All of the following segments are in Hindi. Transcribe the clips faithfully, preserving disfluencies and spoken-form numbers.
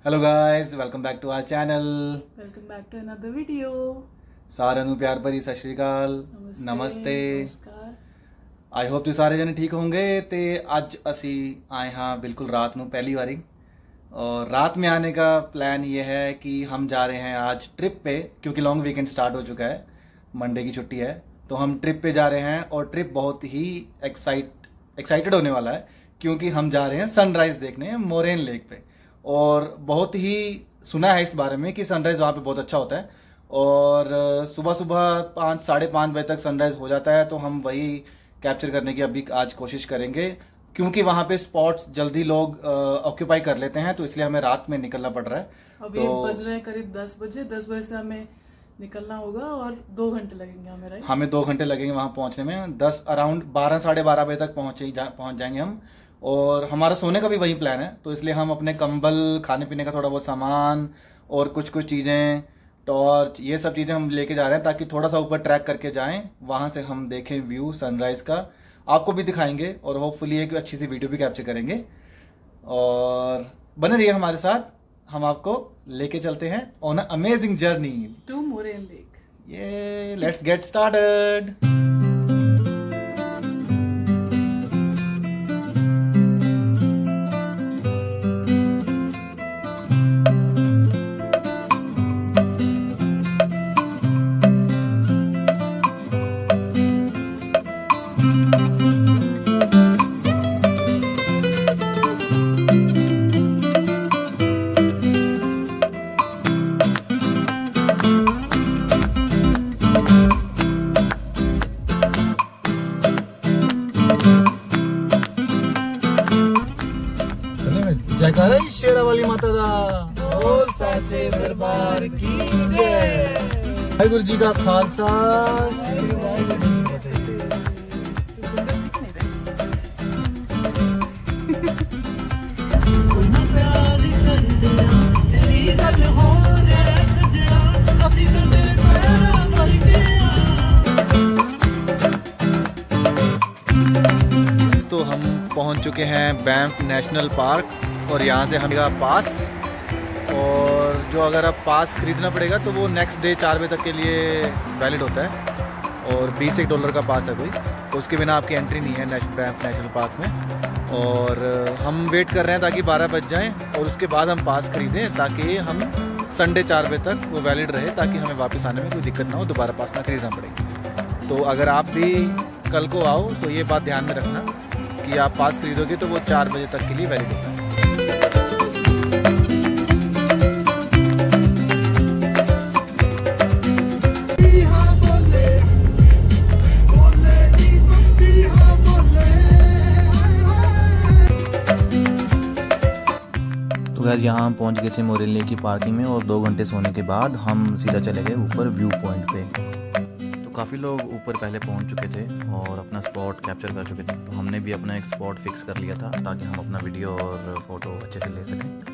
Hello guys, welcome back to our channel. Welcome back to another video. साਰਿਆਂ ਨੂੰ ਪਿਆਰ ਭਰੀ ਸਤਿ ਸ਼੍ਰੀ ਅਕਾਲ, ਨਮਸਤੇ। आई होप ਤੁਸੀਂ ਸਾਰੇ ਜਣੇ ठीक होंगे। तो ਅੱਜ ਅਸੀਂ आए हाँ बिल्कुल रात ਨੂੰ पहली बारी, और रात में आने का प्लान ये है कि हम जा रहे हैं आज ट्रिप पे, क्योंकि लॉन्ग वीकेंड स्टार्ट हो चुका है, मंडे की छुट्टी है, तो हम ट्रिप पे जा रहे हैं। और ट्रिप बहुत ही एक्साइट एक्साइटेड होने वाला है, क्योंकि हम जा रहे हैं सनराइज देखने मोरेन लेक पे। और बहुत ही सुना है इस बारे में कि सनराइज वहाँ पे बहुत अच्छा होता है, और सुबह सुबह पाँच साढ़े पाँच बजे तक सनराइज हो जाता है। तो हम वही कैप्चर करने की अभी आज कोशिश करेंगे, क्योंकि वहाँ पे स्पॉट्स जल्दी लोग ऑक्यूपाई कर लेते हैं, तो इसलिए हमें रात में निकलना पड़ रहा है। अभी तो बज रहे हैं करीब दस बजे दस बजे से हमें निकलना होगा और दो घंटे लगेंगे हमें, राइट? हमें दो घंटे लगेंगे वहाँ पहुँचने में। दस अराउंड बारह साढ़े बारह बजे तक पहुँचे जा, पहुँच जाएंगे हम। और हमारा सोने का भी वही प्लान है, तो इसलिए हम अपने कंबल, खाने पीने का थोड़ा बहुत सामान और कुछ कुछ चीज़ें, टॉर्च, ये सब चीज़ें हम लेके जा रहे हैं, ताकि थोड़ा सा ऊपर ट्रैक करके जाएं, वहाँ से हम देखें व्यू सनराइज़ का, आपको भी दिखाएंगे, और होपफुली एक अच्छी सी वीडियो भी कैप्चर करेंगे। और बने रहिए हमारे साथ, हम आपको लेके चलते हैं on a amazing journey to Moraine lake. ये लेट्स गेट स्टार्टेड। जयकारा शेरा वाली माता दा, ओ साचे दरबार की जय। वाहिगुरु जी का खालसा, वाहिगुरु जी की फतेह। तो हम पहुंच चुके हैं बैंफ नेशनल पार्क, और यहाँ से हमें पास, और जो अगर आप पास खरीदना पड़ेगा तो वो नेक्स्ट डे चार बजे तक के लिए वैलिड होता है, और बीस एक डॉलर का पास है कोई, तो उसके बिना आपकी एंट्री नहीं है बैंफ नेशनल पार्क में। और हम वेट कर रहे हैं ताकि बारह बज जाएं, और उसके बाद हम पास खरीदें, ताकि हम संडे चार बजे तक वो वैलिड रहे, ताकि हमें वापस आने में कोई दिक्कत ना हो, दोबारा पास ना खरीदना पड़ेगा। तो अगर आप भी कल को आओ तो ये बात ध्यान में रखना कि आप पास खरीदोगे तो वो चार बजे तक के लिए वैलिड होता है। तो गैस यहाँ हम पहुँच गए थे मोरेन लेक की पार्किंग में, और दो घंटे सोने के बाद हम सीधा चले गए ऊपर व्यू पॉइंट पे। तो काफ़ी लोग ऊपर पहले पहुँच चुके थे और अपना स्पॉट कैप्चर कर चुके थे, तो हमने भी अपना एक स्पॉट फिक्स कर लिया था, ताकि हम अपना वीडियो और फोटो अच्छे से ले सकें।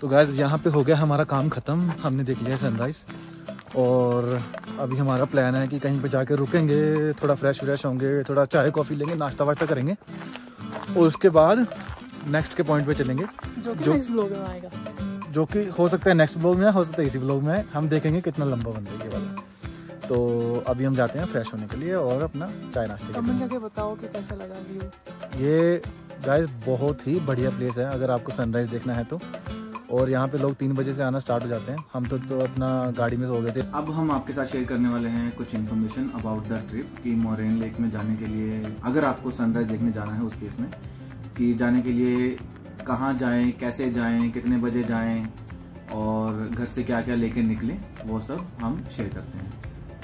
तो गाइस यहाँ पे हो गया हमारा काम ख़त्म, हमने देख लिया सनराइज़ और अभी हमारा प्लान है कि कहीं पे जाके रुकेंगे, थोड़ा फ्रेश व्रेश होंगे, थोड़ा चाय कॉफ़ी लेंगे, नाश्ता वाश्ता करेंगे और उसके बाद नेक्स्ट के पॉइंट पे चलेंगे जो कि नेक्स्ट ब्लॉग में आएगा, जो कि हो सकता है नेक्स्ट ब्लॉग में, हो सकता है इसी ब्लॉग में, हम देखेंगे कितना लंबा बनता है ये वाला। तो अभी हम जाते हैं फ्रेश होने के लिए और अपना चाय नाश्ते के कमेंट करके बताओ कि कैसा लगा व्यू। ये गाइस बहुत ही बढ़िया प्लेस है अगर आपको सनराइज़ देखना है तो। और यहाँ पे लोग तीन बजे से आना स्टार्ट हो जाते हैं, हम तो, तो अपना गाड़ी में सो गए थे। अब हम आपके साथ शेयर करने वाले हैं कुछ इन्फॉर्मेशन अबाउट द ट्रिप कि मोरेन लेक में जाने के लिए, अगर आपको सनराइज़ देखने जाना है उस केस में, कि जाने के लिए कहाँ जाएं, कैसे जाएं, कितने बजे जाएं और घर से क्या क्या लेके निकलें, वो सब हम शेयर करते हैं।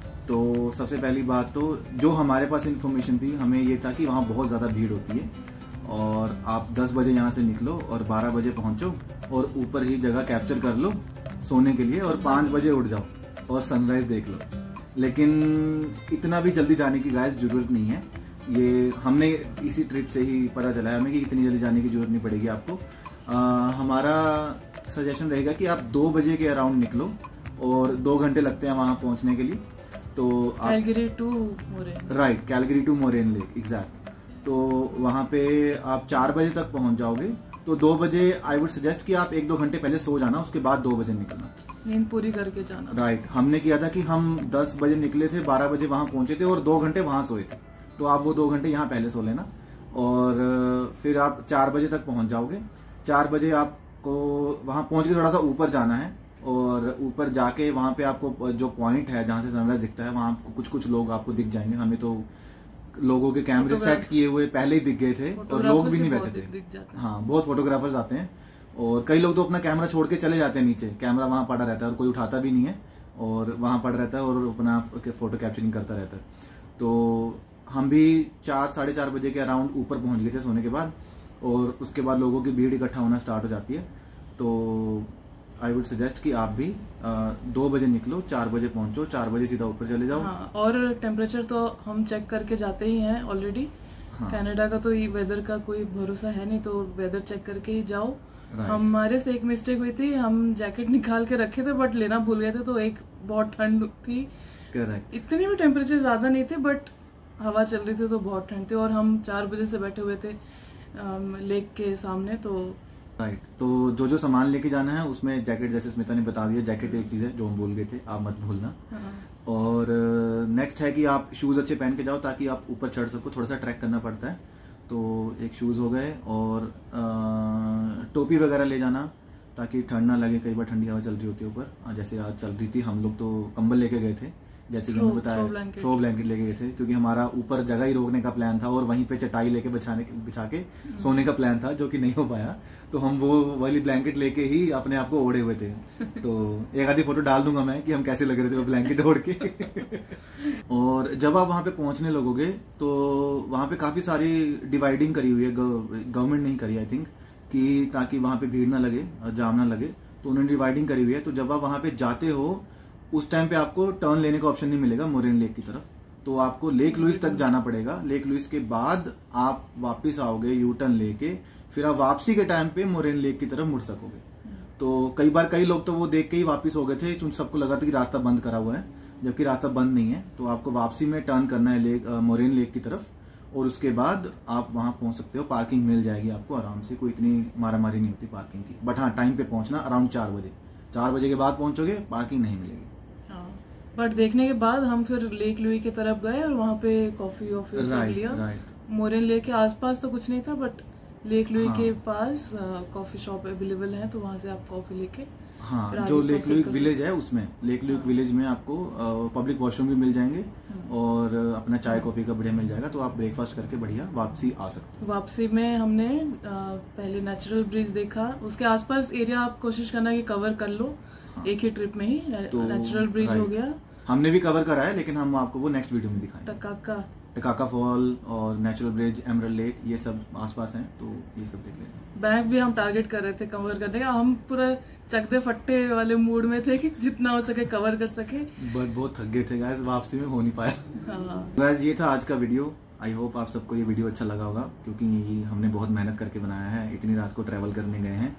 तो सबसे पहली बात तो जो हमारे पास इन्फॉर्मेशन थी, हमें ये था कि वहाँ बहुत ज़्यादा भीड़ होती है और आप दस बजे यहाँ से निकलो और बारह बजे पहुँचो और ऊपर ही जगह कैप्चर कर लो सोने के लिए और पाँच बजे उठ जाओ और सनराइज़ देख लो। लेकिन इतना भी जल्दी जाने की गाइस ज़रूरत नहीं है, ये हमने इसी ट्रिप से ही पता चला है हमें कि इतनी जल्दी जाने की ज़रूरत नहीं पड़ेगी आपको। आ, हमारा सजेशन रहेगा कि आप दो बजे के अराउंड निकलो और दो घंटे लगते हैं वहाँ पहुँचने के लिए। तो Calgary to Moraine, right, Calgary to Moraine lake exact. तो वहाँ पे आप चार बजे तक पहुँच जाओगे। तो दो बजे आई वुड सजेस्ट कि आप एक दो घंटे पहले सो जाना, उसके बाद दो बजे निकलना, नींद पूरी करके जाना। Right right. हमने किया था कि हम दस बजे निकले थे, बारह बजे वहाँ पहुँचे थे और दो घंटे वहाँ सोए थे। तो आप वो दो घंटे यहाँ पहले सो लेना और फिर आप चार बजे तक पहुँच जाओगे। चार बजे आपको वहाँ पहुँच के थोड़ा सा ऊपर जाना है और ऊपर जाके वहाँ पे आपको जो पॉइंट है जहाँ से सनराइज दिखता है, वहाँ आपको कुछ कुछ लोग आपको दिख जाएंगे। हमें तो लोगों के कैमरे सेट किए हुए पहले ही दिख गए थे और लोग भी नहीं बैठे थे। हाँ, बहुत फोटोग्राफर्स आते हैं और कई लोग तो अपना कैमरा छोड़ के चले जाते हैं नीचे, कैमरा वहाँ पड़ा रहता है और कोई उठाता भी नहीं है और वहाँ पड़ा रहता है और अपना फोटो कैप्चरिंग करता रहता है। तो हम भी चार साढ़े चार बजे के अराउंड ऊपर पहुँच गए थे सोने के बाद और उसके बाद लोगों की भीड़ इकट्ठा होना स्टार्ट हो जाती है। तो आई वुड सजेस्ट कि आप भी आ, दो बजे निकलो, चार बजे पहुंचो, चार बजे सीधा ऊपर चले जाओ। हाँ, और टेम्परेचर तो हम चेक करके जाते ही हैं ऑलरेडी। हाँ। कनाडा का तो वेदर का कोई भरोसा है नहीं, तो वेदर चेक करके ही जाओ। हमारे से एक मिस्टेक हुई थी, हम जैकेट निकाल के रखे थे बट लेना भूल गए थे, तो एक बहुत ठंड थी। करेक्ट। इतनी भी टेम्परेचर ज्यादा नहीं थे बट हवा चल रही थी तो बहुत ठंड थी और हम चार बजे से बैठे हुए थे लेक के सामने। तो राइट right. तो जो जो सामान लेके जाना है उसमें जैकेट, जैसे स्मिता ने बता दिया, जैकेट एक चीज़ है जो हम भूल गए थे, आप मत भूलना। हाँ। और नेक्स्ट है कि आप शूज़ अच्छे पहन के जाओ ताकि आप ऊपर चढ़ सको, थोड़ा सा ट्रैक करना पड़ता है। तो एक शूज़ हो गए और आ, टोपी वगैरह ले जाना ताकि ठंड ना लगे, कई बार ठंडी हवा चल रही होती है ऊपर, जैसे आज चल रही थी। हम लोग तो कंबल लेके गए थे, जैसे कि हमने बताया, थ्रो ब्लैंकेट लेके गए थे क्योंकि हमारा ऊपर जगह ही रोकने का प्लान था और वहीं पे चटाई लेके बिछाने बिछा के सोने का प्लान था, जो कि नहीं हो पाया। तो हम वो वाली ब्लैंकेट लेके ही अपने आप को ओढ़े हुए थे। तो एक आधी फोटो डाल दूंगा मैं कि हम कैसे लग रहे थे वो ब्लैंकेट ओढ़ के। और जब आप वहाँ पे पहुंचने लगोगे तो वहाँ पे काफी सारी डिवाइडिंग करी हुई है, गवर्नमेंट नहीं करी आई थिंक, कि ताकि वहाँ पे भीड़ ना लगे, जाम ना लगे, तो उन्होंने डिवाइडिंग करी हुई है। तो जब आप वहाँ पे जाते हो उस टाइम पे आपको टर्न लेने का ऑप्शन नहीं मिलेगा मोरेन लेक की तरफ, तो आपको लेक लुइस तक जाना पड़ेगा। लेक लुइस के बाद आप वापस आओगे यू टर्न लेके, फिर आप वापसी के टाइम पे मोरेन लेक की तरफ मुड़ सकोगे। तो कई बार कई लोग तो वो देख के ही वापस हो गए थे, क्योंकि सबको लगा था कि रास्ता बंद करा हुआ है, जबकि रास्ता बंद नहीं है। तो आपको वापसी में टर्न करना है लेक मोरेन लेक की तरफ और उसके बाद आप वहां पहुंच सकते हो। पार्किंग मिल जाएगी आपको आराम से, कोई इतनी मारा मारी नहीं होती पार्किंग की। बट हाँ, टाइम पे पहुंचना अराउंड चार बजे चार बजे के बाद पहुंचोगे, पार्किंग नहीं मिलेगी। बट देखने के बाद हम फिर लेक लुई की तरफ गए और वहाँ पे कॉफी वॉफी सब लिया। मोरेन लेक के आसपास तो कुछ नहीं था बट लेक लुई हाँ. के पास कॉफी शॉप अवेलेबल है, तो वहाँ से आप कॉफी लेके हाँ, जो लेक लुई विलेज है उसमें, लेक लुई विलेज में आपको पब्लिक वॉशरूम भी मिल जाएंगे और अपना चाय कॉफी का बढ़िया मिल जाएगा। तो आप ब्रेकफास्ट करके बढ़िया वापसी आ सकते हो। वापसी में हमने पहले नेचुरल ब्रिज देखा, उसके आसपास एरिया आप कोशिश करना कि कवर कर लो हाँ. एक ही ट्रिप में ही। तो नेचुरल ब्रिज हो गया, हमने भी कवर करा है, लेकिन हम आपको वो नेक्स्ट वीडियो में दिखाएंगे। टकाका टकाका फॉल और नेचुरल ब्रिज, एमरल्ड लेक, ये सब आसपास हैं, तो ये सब देख लेंगे। बैंक भी हम टारगेट कर रहे थे कवर करने का, हम पूरा चकदे फट्टे वाले मूड में थे कि जितना हो सके कवर कर सके, बट बहुत थक गए थे गाइस, वापसी में हो नहीं पाया। हाँ। गाइस ये था आज का वीडियो, आई होप आप सबको ये वीडियो अच्छा लगा होगा, क्योंकि हमने बहुत मेहनत करके बनाया है, इतनी रात को ट्रैवल करने गए हैं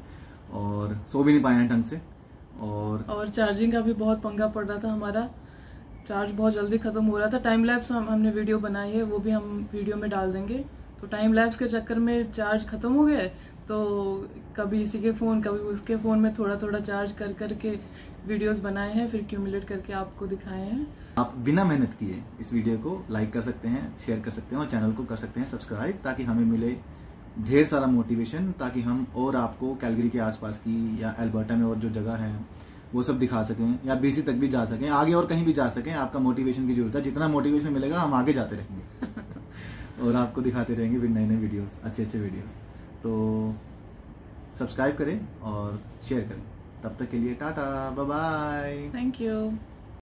और सो भी नहीं पाए हैं ढंग से। और और चार्जिंग का भी बहुत पंगा पड़ रहा था, हमारा चार्ज बहुत जल्दी खत्म हो रहा था। टाइम लैप्स हम हमने वीडियो बनाई है, वो भी हम वीडियो में डाल देंगे। तो टाइम लैप्स के चक्कर में चार्ज खत्म हो गया, तो कभी इसी के फ़ोन कभी उसके फ़ोन में थोड़ा थोड़ा चार्ज कर करके वीडियोस बनाए हैं, फिर क्यूमुलेट करके आपको दिखाए हैं। आप बिना मेहनत किए इस वीडियो को लाइक कर सकते हैं, शेयर कर सकते हैं और चैनल को कर सकते हैं सब्सक्राइब, ताकि हमें मिले ढेर सारा मोटिवेशन, ताकि हम और आपको कैलगरी के आसपास की या अल्बर्टा में और जो जगह है वो सब दिखा सकें, या बीसी तक भी जा सकें, आगे और कहीं भी जा सकें। आपका मोटिवेशन की जरूरत है, जितना मोटिवेशन मिलेगा हम आगे जाते रहेंगे और आपको दिखाते रहेंगे फिर नए नए वीडियोस, अच्छे अच्छे वीडियोस। तो सब्सक्राइब करें और शेयर करें। तब तक के लिए tata, bye bye, thank you.